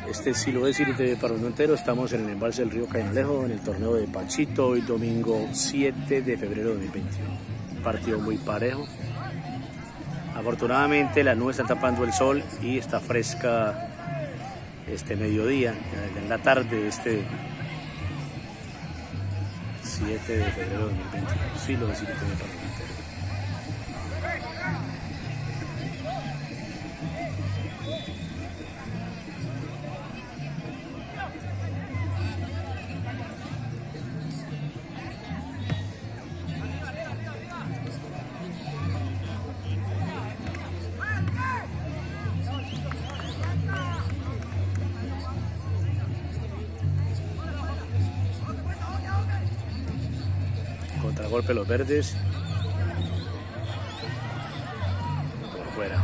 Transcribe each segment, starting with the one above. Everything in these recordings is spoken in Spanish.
Este sí lo voy a decir para el mundo entero. Estamos en el embalse del río Cañalejo, en el torneo de Pachito, hoy domingo 7 de febrero de 2021. Un partido muy parejo. Afortunadamente las nubes están tapando el sol y está fresca este mediodía, en la tarde de este 7 de febrero de 2021. Sí lo voy a decir para el mundo entero. Contragolpe los verdes. Por fuera.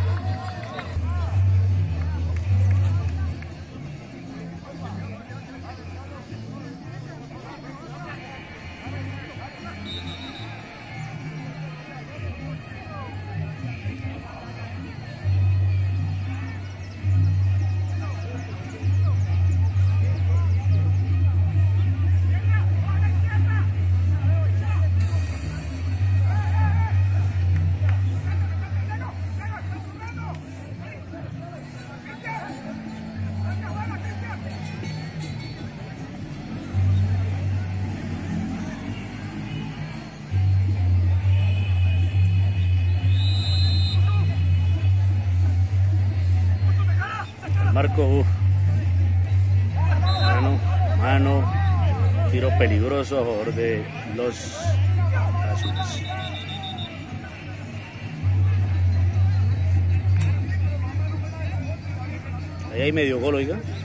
Marco, mano, tiro peligroso a favor de los azules. Ahí hay medio gol, oiga.